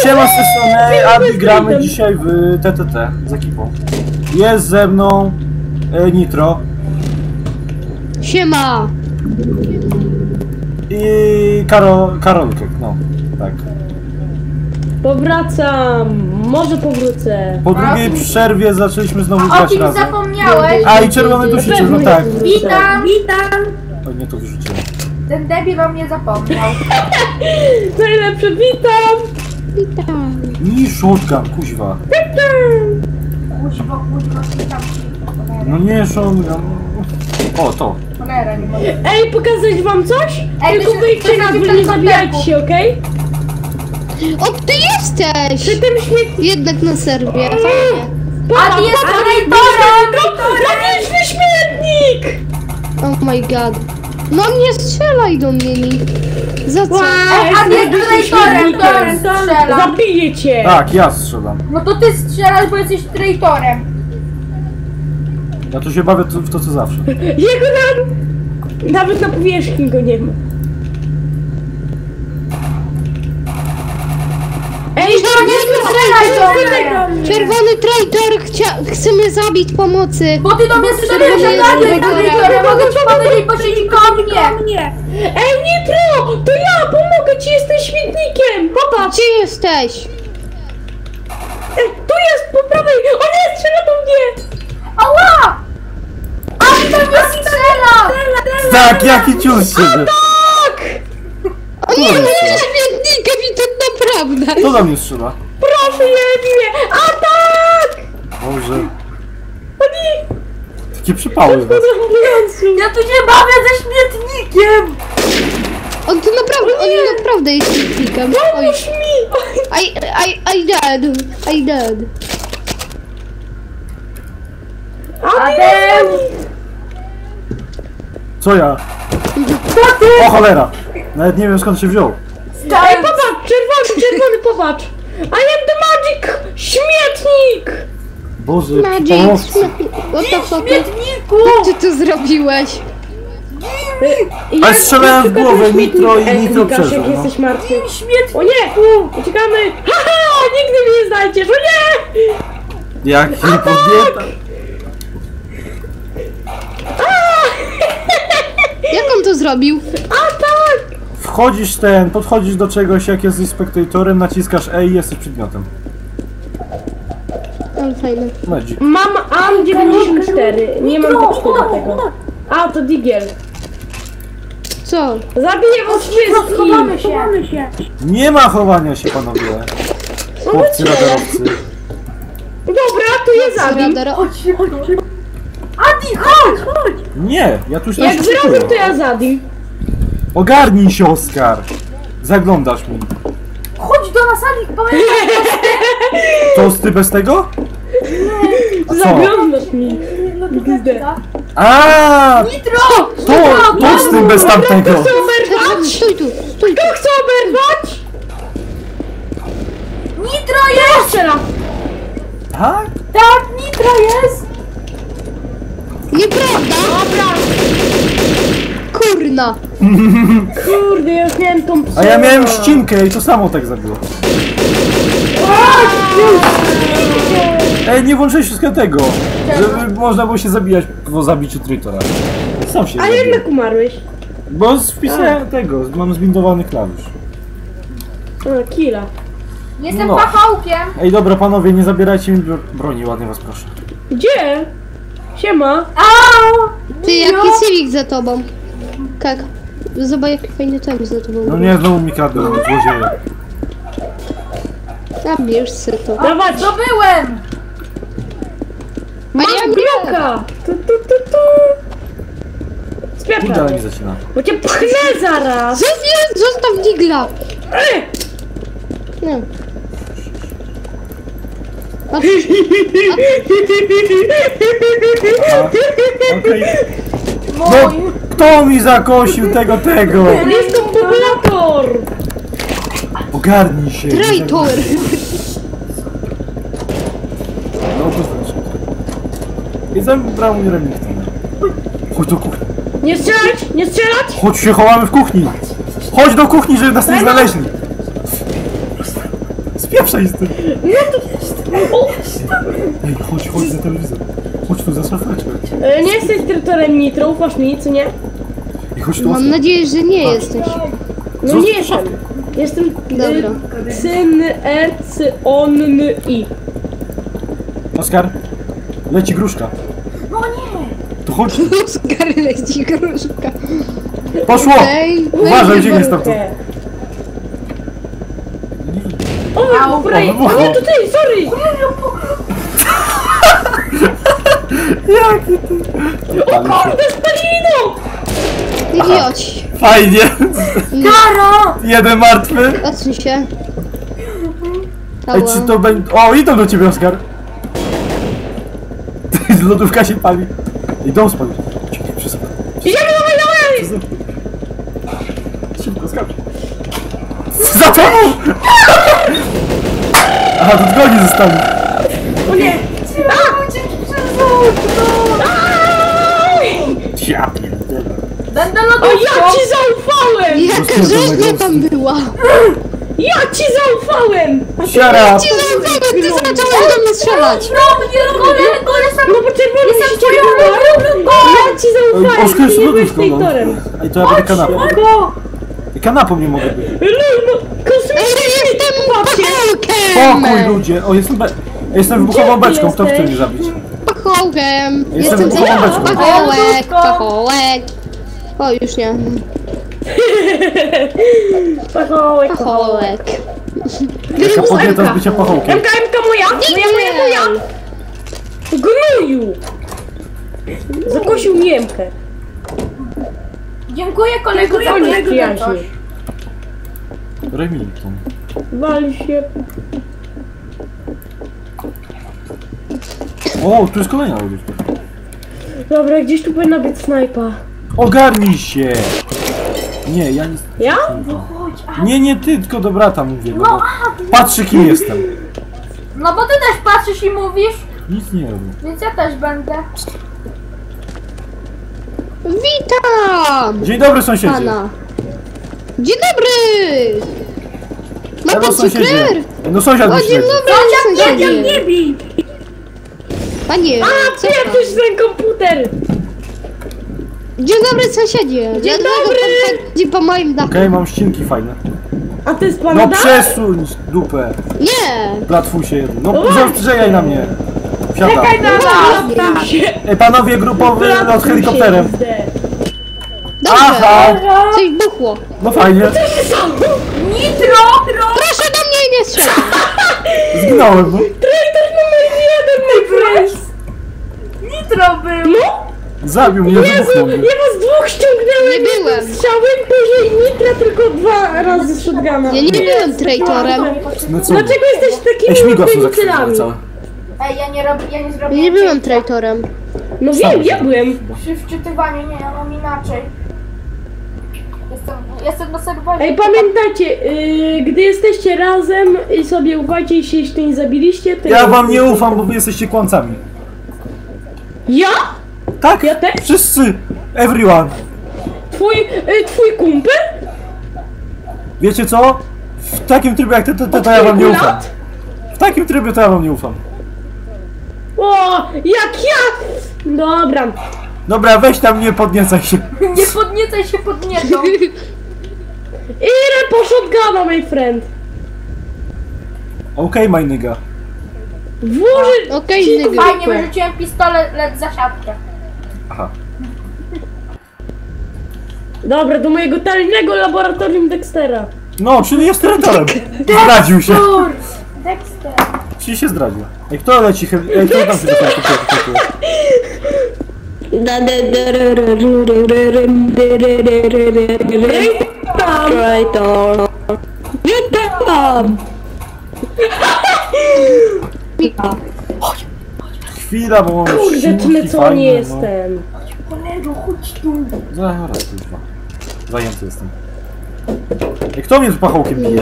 Siema z tej strony, Adi, gramy dzisiaj w TTT z ekipą. Jest ze mną Nitro. Siema! I Karolkę, no, tak. Powracam, może powrócę. Po drugiej przerwie zaczęliśmy znowu grać O kim razem. zapomniałeś? A i czerwony dusiczyk, no tak. Witam! O, nie to wyrzuciłem. Ten debil o mnie zapomniał. Najlepsze, witam! Witam! I shotgun, kuźwa. Kuźwo, witam. No nie shotgun. O, to. Cholera, nie mogę. Ej, pokazać wam coś? Ej, Tylko to wyjdźcie się na zrobi dwór, ten nie zabijajcie kontentu. się, okej? O, ty jesteś! Przy tym śmietniku. Jednak na serwie. Adi jest traitorem! Magiczny śmietnik! Oh my god. No nie strzelaj do mnie, Nick. Za co? Adi jest traitorem, który strzela. Zabiję cię! Tak, ja strzelam. No to ty strzelasz, bo jesteś traitorem. Ja tu się bawię w to co zawsze. Jego nawet na powierzchni go nie ma. Ej, to nie strzelaj do mnie! Czerwony traitor chcemy zabić pomocy. Bo ty do mnie strzelasz, że ja jestem traitorem, mogę ci powiedzieć, bo siedzi koło mnie! Ej, Nitro! To ja! Pomogę ci, jestem śmietnikiem! Popatrz! Gdzie jesteś? Ej, tu jest, po prawej! O nie, strzela do mnie! Ała! Adi do mnie strzela! Tak, jaki cius siedzę. Tak! O nie, nie śmietnikiem i to naprawdę. Kto do mnie strzela? Proszę, nie! A tak! Boże. O nie! Takie przypały was. Ja tu się bawię ze śmietnikiem! On naprawdę jest śmietnikiem. Oj, Pomóż mi! I dead. Adem! Co ja? O cholera! Nawet nie wiem skąd się wziął. Ej, popatrz! Czerwony, popatrz! I am the magic! Śmietnik! Boże, Magic, pomocy. śmietnik. What the fuck? Śmietniku! Jak ty to zrobiłeś? Ale strzelałem w głowę Nitro i Ej, Nitro Łukasz, przeżył, jak no. jesteś martwy. Śmietnik! O nie! Uciekamy! Haha! Nigdy mnie nie znajdziesz! O nie! Jak kobieta. Jak on to zrobił? A tak! Podchodzisz do czegoś, jak jesteś spektatorem, naciskasz E i jesteś przedmiotem. Ale fajne. Magic. Mam AM94. Nie mam tekstu do tego. A, to Digiel. Co? Zabiję was wszystkich! Schowamy się! Nie ma chowania się, panowie. Chłopcy radarowcy. Dobra, to je zabiję. Radar. Adi, chodź! Nie, ja tu się Jak zrobię, to ja zabiję. Ogarnij się, Oskar. Zaglądasz mi. Chodź do nas, Adi, powiem. Tosty bez tego? A co? Zaglądasz mi. A, Nitro! tosty bez tamtego. Chcę oberwać? Stój tu. Kto chce oberwać? Nitro jest! Strzela. Tak? Tak, Nitro jest! Nieprawda! Dobra. Kurna. Kurde, ja już miałem tą psę. A ja miałem ścinkę i to samo tak zabiło. Ej, nie włączyłeś wszystkiego tego, żeby można było się zabijać po zabiciu Traitora. Sam się A zabiłem. jednak umarłeś. Bo wpisałem tego, mam zbindowany klawisz. A, killa. Jestem No. pachałkiem! Ej, dobra panowie, nie zabierajcie mi broni, ładnie was proszę. Gdzie? Siema. Aaa! Ty, jaki Civic za tobą? Kak. Zobacz, jaki fajny tam za tobą. No nie, znowu mi kradną, złodzieje. Zabierz se to. Dawać. Zdobyłem! Mam ja bloka. Tu. Kurde, ale Spieprzaj. mi zacina. Bo cię pchnę zaraz. Zostaw digla. Nie. Patrz, Okej. No, Mój! kto mi zakosił tego? Jest to populator. Ogarnij się. traitor. No to znaczy. I zabrał mi Remington. Chodź do kuchni. Nie strzelać, nie strzelać. Chodź, się chowamy w kuchni. Chodź do kuchni, żeby nas nie znaleźli. Spieprz ruszaj z tym. Ej, chodź za telewizor. Chodź tu za szafeczkę. Nie jesteś dyrektorem Nitro, ufasz mi, co nie? I chodź tu. Mam nadzieję, że nie jesteś. No nie jestem. Jestem Dobra. Cyn, on, i. Oskar, leci gruszka. No nie! To chodź. Oskar leci gruszka. Poszło! Ej, Uważaj, gdzie jest tam to. O, prawie. wybuchło. O nie, tutaj, sorry! Jaki ty? Kurde, spalino! idioci. Fajnie. Karo! Jeden martwy. Odsuń się. Ej, czy to będzie... O, idą do ciebie, Oskar. Lodówka się pali. Idą spalić. Czekaj, przesuń. Idziemy, dawaj! Szybko, skacz. Za tobą! Aha, to dgoni zostali. O nie! Uciekł przez okno! Ja pierdolę. Będę O, lodówką! ja ci zaufałem! Jaka rzeźnia tam była. Ja ci zaufałem! Siara! Ci zaufałem, ty zacząłeś do mnie strzelać. No mnie, gole sam... No bo czerwony Jestem się twoją lodówką! Ja ci zaufałem, Oskar ty jest nie byłeś lodówką, no. traitorem. Ej, to ja będę kanapą. Go! Kanapą nie mogę być. No, kosmicznie Jestem patrzcie! pachołkiem. Spokój, ludzie. O, jestem wybuchową Gdzie ty beczką. Kto chce jesteś? mnie zabić? Pachołkiem. Jestem Jestem wybuchową beczką. pachołek, pachołek. O, już nie. Pachołek, Pachołek. Jaka podnieta z bycia pachołkiem. MK moja! Moja! Gnoju! Zakosił Niemkę. Dziękuję kolego za Koniec mojego przyjaźni. Remington. Wali się. O, tu jest kolejna lodówka. Dobra, gdzieś tu powinna być snajpa. Ogarnij się! Nie, ja nie... Ja? Nie ty, tylko do brata mówię. No, patrzy, kim jestem. No bo ty też patrzysz i mówisz, Nic nie robię. więc ja też będę. Witam Dzień dobry, sąsiedzie. pana. Dzień dobry. Ma Ewa, pan sąsiedzie. cukier? No sąsiad O, mi dzień śledzi. dobry, sąsiedzie. Nie bij! Panie, A, co ty pan? ktoś ten komputer! Dzień dobry, sąsiedzie. Dzień Dlaczego dobry. pan chodzi po moim dachu? Okej, mam ścinki fajne. A to jest pana No dach? przesuń dupę. Nie. Platfusie jeden. No żejaj na mnie. Wsiadam. Czekaj na nas! Tam się! Ej, panowie grupowy lot helikopterem. Dobrze. Aha! Coś buchło. No fajnie. Nitro! Proszę do mnie nie strzelać. Zginąłem, no. Traitor numer 1, my friends! Nitro był! No! Zabił mnie, Jezu, wybuchnął mnie. ja was dwóch ściągnęłem! Nie byłem. Strzałem, później nitra tylko 2 razy z shotguna. Ja nie byłem traitorem. No co? Dlaczego jesteś Ej, takimi śmigła są penicylami? zakrzywione całe. Ej, ja nie zrobię. Ja nie byłem traitorem. No wiem, ja byłem. Przy wczytywaniu, nie, ja mam inaczej. Jestem na serwerze. Ej, pamiętajcie, gdy jesteście razem i sobie ufajcie i się jeszcze nie zabiliście, to... Ja wam nie ufam, bo wy jesteście kłamcami. Ja? Tak? Ja też? Wszyscy. Everyone. Twój kumpel? Wiecie co? W takim trybie jak to ja wam nie ufam. Lat? W takim trybie to ja wam nie ufam. O, jak ja! Dobra. Dobra, weź tam, nie podniecaj się. Nie podniecaj się podniecą. Ile po shotguna, my friend? Okej, my nigga. Włoży... Okej, nigga. Fajnie, wyrzuciłem pistolet za siatkę. Aha. Dobra, do mojego tajnego laboratorium Dextera. No, czyli jest traitorem. Zdradził się. Dexter. Czyli się zdradził. Ej, kto leci? Ej, kto tam się do tego? Traitor. Witam. Chwila, bo mam Kurde, ścinki tyle co fajne, nie no. jestem. Kolego, chodź tu. Zaraz, kurwa. Zajęty jestem. Ej, kto mnie z pachołkiem bije?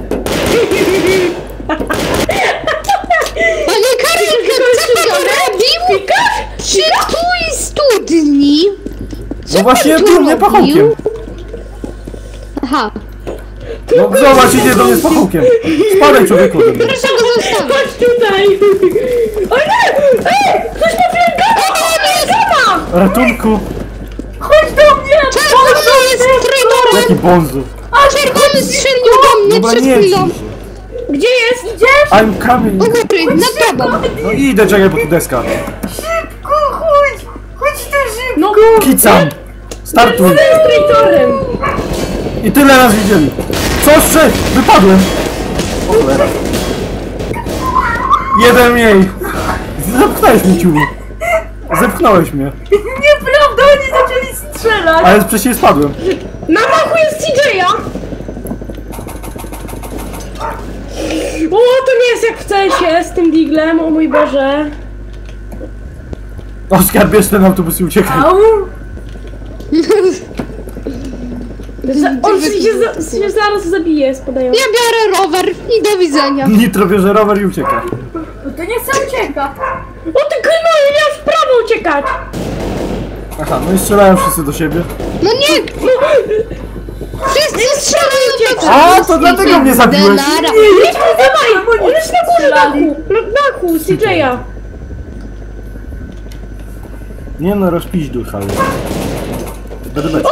Panie Karinka, co pan robił? Przy twój studni? No właśnie, tu tu mnie robił? pachołkiem. Aha. No zobacz, idzie do mnie z pachołkiem. Spadaj, człowieku. ode mnie. Proszę go zostawić. Chodź tutaj! O nie! Ej! Ktoś ma gama! Ratunku. Chodź do mnie! Czerwony jest traitorem! Jaki bonzu. A czerwony strzelił do mnie Dobra, przed nie chwilą. krzyż się. Gdzie jest? I'm coming. U góry, nad tobą. No idę, czekaj, bo tu deska. Szybko, chodź! Chodź tu szybko! No, Kicam. Startuj. jest traitorem! I tyle nas widzieli. Co jeszcze? Wypadłem. O cholera. Jeden mniej. Zepchnąłeś mnie, ciulu. Zepchnąłeś mnie. Nieprawda, oni zaczęli strzelać! Ale wcześniej spadłem. Na machu jest CJ-a! O, to nie jest jak w CS-ie z tym diglem, o mój Boże. Oskar, bierz ten autobus i uciekaj. Au! On się zaraz zabije, spadają. Ja biorę rower i do widzenia. Nitro bierze rower i ucieka. No to nie sam ucieka! O ty gnoju, miał w prawo uciekać! Aha, no i strzelają wszyscy do siebie. No nie! Wszyscy strzelają do A, to dlatego mnie zabiłeś. Denara. Nie, dawaj! On jest na górze dachu! Na dachu, CJ-a! Nie no, rozpić ducha. Będę beczką.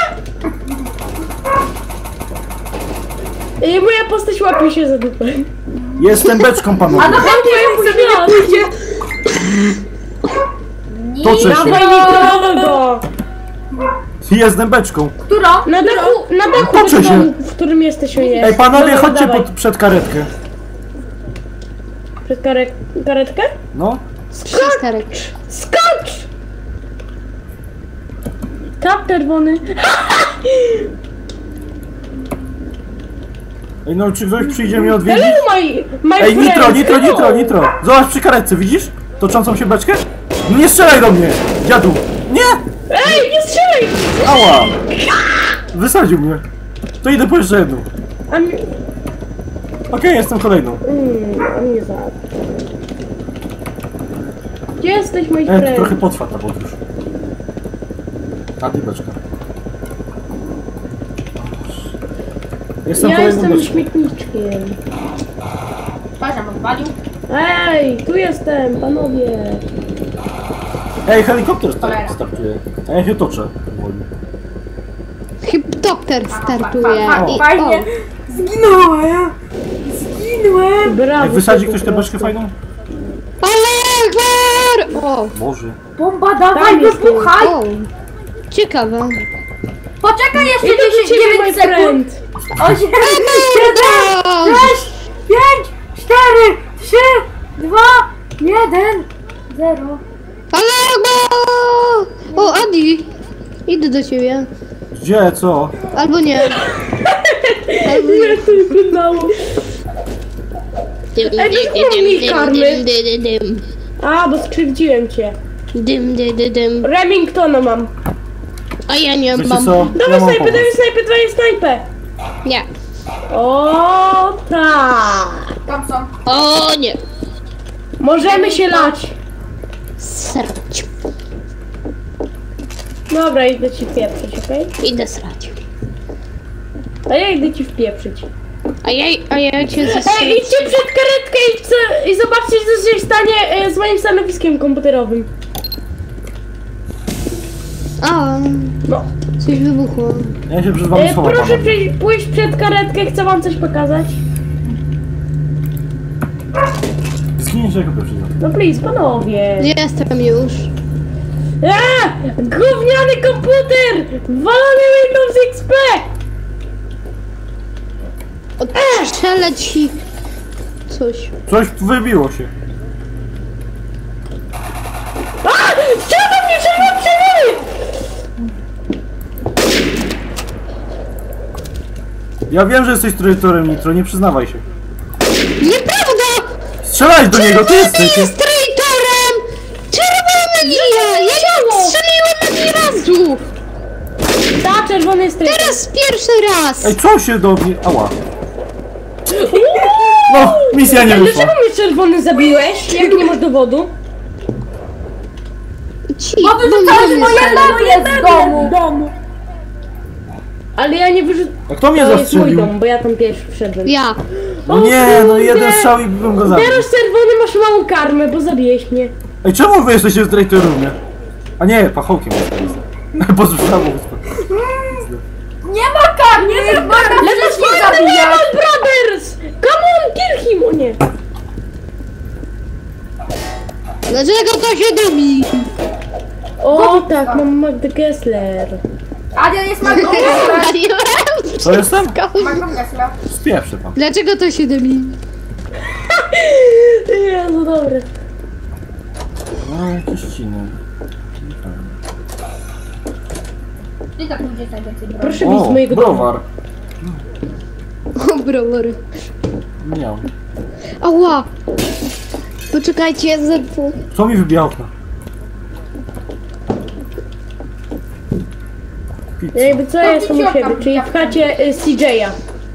Moja postać łapie się za dupę. Jestem beczką, panowie. A na pewno Mój sobie gwiazd. nie pójdzie! Toczę się. Dawaj Nitro! Jestem beczką. Która? Na dachu Toczę do się. domu, w którym jesteśmy jest. Ej, panowie, Dobra, chodźcie dawaj. przed karetkę. Przed karetkę? No. Przesterek. Skacz! Kap czerwony. Ej, no czy ktoś przyjdzie mnie odwiedzić? Hello, my Ej, friend. nitro, nitro, Hello. nitro, nitro. Zobacz przy karetce, widzisz? Toczącą się beczkę? No nie strzelaj do mnie, dziadu. Nie! Ej, nie strzelaj! Ała! Wysadził mnie. To idę po jeszcze jedną. A mi... Okej, jestem kolejną. a mnie za... Gdzie jesteś, mój Ej, to friend? trochę potrwa ta podróż. A ty beczka. Jestem Ja kolejną jestem beczką. śmietniczkiem. Paziam odwalił. Ej, tu jestem, panowie. Ej, helikopter Cholera. startuje. A ja się toczę. powoli. Hiptopter startuje. I, Fajnie! Zginąłem! Zginąłem! Brawo. Ej, wysadzi ktoś tę super. beczkę fajną? Ale o, Boże. Bomba, dawaj, Tam jest wybuchaj! o. Ciekawe. Poczekaj jeszcze Idę do 10, ciebie, 9 mój sekund! friend. 8, 7, O, 6, 5, 4, 3, 2, 1, 0. O, Adi. Idę do ciebie. Gdzie, co? Albo nie. Albo nie. Jak to wyglądało? Dym, Ej, to mi karmy. A, bo skrzywdziłem cię. Dym. Remingtona mam. A ja nie Wiecie mam. co? Ja Dawaj mam snajpę, pomysł. dawaj snajpę, dawaj snajpę. Nie. O tak. Tam są. O nie. Możemy się lać. Srać. Dobra, idę ci wpieprzyć, okej? Idę srać. A ja idę ci wpieprzyć. A ja cię Ej, zestrzelę. idźcie przed karetkę i zobaczcie, co się stanie z moim stanowiskiem komputerowym. A, No. coś wybuchło. Ja się przed wami schowam, Proszę panowie. pójść przed karetkę, chcę wam coś pokazać. Zginiesz jako pierwszy. No please, panowie. Jestem już. Gówniany komputer! Walony Windows XP! Strzelę ci coś. Coś wybiło się. Strzelał mnie, czerwony! Ja wiem, że jesteś traitorem, Nitro, nie przyznawaj się. Nieprawda! Strzelaj do niego, ty jesteś! Jest traitorem! Czerwony nie ja! Ja nie strzeliłem ani razu! Ta, czerwony jest traitor. Teraz pierwszy raz! Ej, co się do mnie... Ała. No, misja nie wyszła. Dlaczego mnie czerwony zabiłeś, jak nie masz dowodu? Ci, Bo wyrzucałeś moje meble z domu! A Ale ja nie wyrzucę. A kto mnie To jest mój zastrzelił? dom, bo ja tam pierwszy wszedłem. Ja. No nie, no jeden kurde. strzał i bym go zabił. Teraz czerwony masz małą karmę, bo zabiłeś mnie. Ej, czemu wy jesteście w traitorumie? A nie, pachołkiem jest. Po strzału. Nie ma karmy! Let's fight the Lemon Brothers! Come on, kill him! O nie. Dlaczego to się dymi? O tak, mam Magdę Gessler. Adrian jest Magdą Gessler. Co jestem? Magdą Gessler. Spieprzę tam. Dlaczego to się dymi? Jezu, dobre. No, jakieś ciny. I tak ludzie najwięcej broni. Proszę mi z O, mojego domu. browar. O, browar. Miał. Ała. Poczekajcie, ZW. Co mi wybija okno? Pizza. Jakby co, ja jestem u siebie, czyli w chacie CJ'a.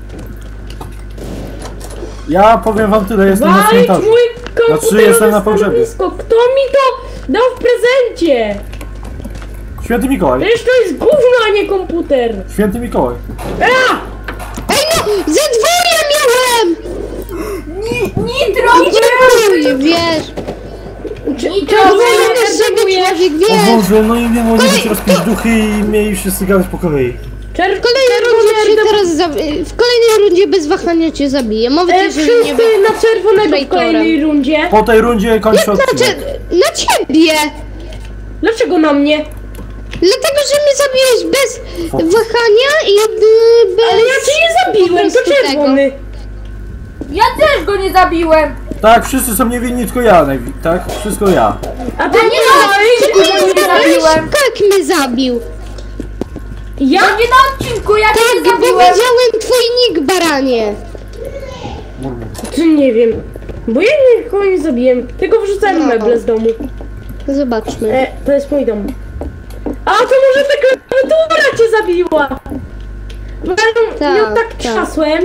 Ja powiem wam tyle, jestem na Walić cmentarzu. mój komputerowy Znaczy, jestem na pogrzebie. stanowisko. Kto mi to dał w prezencie? Święty Mikołaj. Przecież to jest gówno, a nie komputer. Święty Mikołaj. A! Ej no, ZW ja miałem! Nitro! Oj, wiesz. Czerwony Czerwony człowiek, O wiesz. Boże, no i nie mogli być rozpić duchy i mieli wszyscy gadać po kolei. W kolejnej rundzie cię teraz w kolejnej rundzie bez wahania cię zabiję. Mam nadzieję, że nie Wszyscy będę. na czerwonego w traitorem. kolejnej rundzie. Po tej rundzie kończę Znaczy, odcinek. na ciebie! Dlaczego na mnie? Dlatego, że mnie zabiłeś bez wahania i bez... Ale ja cię nie zabiłem, to po prostu czerwony. Ja też go nie zabiłem! Tak, wszyscy są niewinni, tylko ja, tak? Wszystko ja. A ty A nie nie zabiłeś? go nie zabiłem! Jak mnie zabił? Ja? To nie na odcinku, ja cię Tak, nie bo zabiłem! widziałem twój nick, baranie. Czy nie wiem. Bo ja nikogo nie zabiłem, tylko wrzucałem No. meble z domu. Zobaczmy. To jest mój dom. A to może ta klawiatura cię zabiła! Bo ja ją tak trzasłem.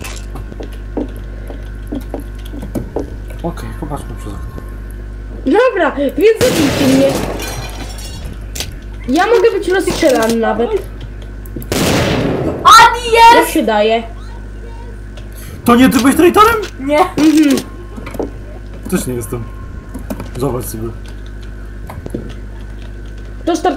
Okej, popatrzmy przez okno. Dobra, więc zabijcie mnie. Ja mogę być rozstrzelany nawet. Adi Jak jest! się daje? To nie ty byłeś traitorem? Nie. Też nie jestem. Zobacz sobie. To start...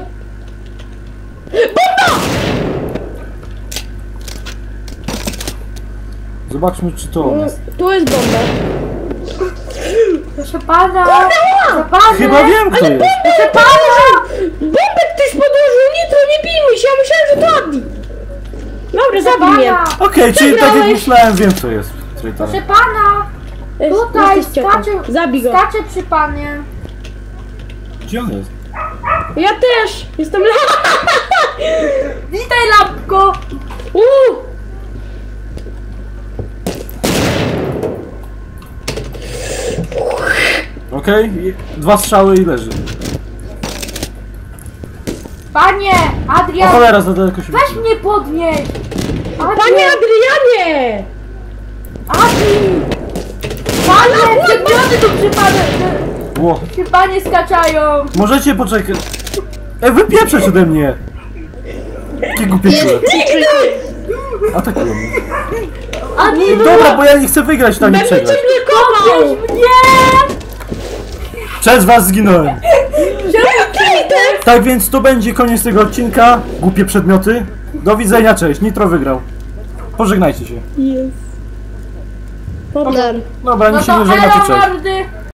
Zobaczmy, czy to on jest. Tu jest bomba. Proszę pana! Proszę pana! Chyba wiem, kto jest. Proszę pana! Bombę ktoś podłożył, nitro, nie bijmy się, ja myślałem, że to Adi. Dobra, zabij mnie. Pana! Okej, czyli tak jak Przegrałeś. myślałem, wiem, kto jest traitorem. Proszę pana! Tutaj Jesteś ciotą. skacze, Zabij go. skacze przy panie. Gdzie on jest? Ja też. Jestem... Witaj, lampko! Okej, i 2 strzały i leży. Panie! O Adrian! cholera, za daleko się Weź wychylił. mnie podnieś! Panie Adrianie! Adi! Panie! Przedmioty tu przy panie! Ło. Przy panie skaczają! Możecie poczekać. Wypieprzeć ode mnie! Jakie głupie czułe. Atakują mnie. Adi! Dobra, bo ja nie chcę wygrać, tam nie Będę cię przegrać. blokował! Nie! Przez was zginąłem. Traitor! Tak więc to będzie koniec tego odcinka. Głupie przedmioty. Do widzenia, cześć. Nitro wygrał. Pożegnajcie się. Jest. Dobra. Dobra, No nikt się to nie żegna, to elo cześć. mordy!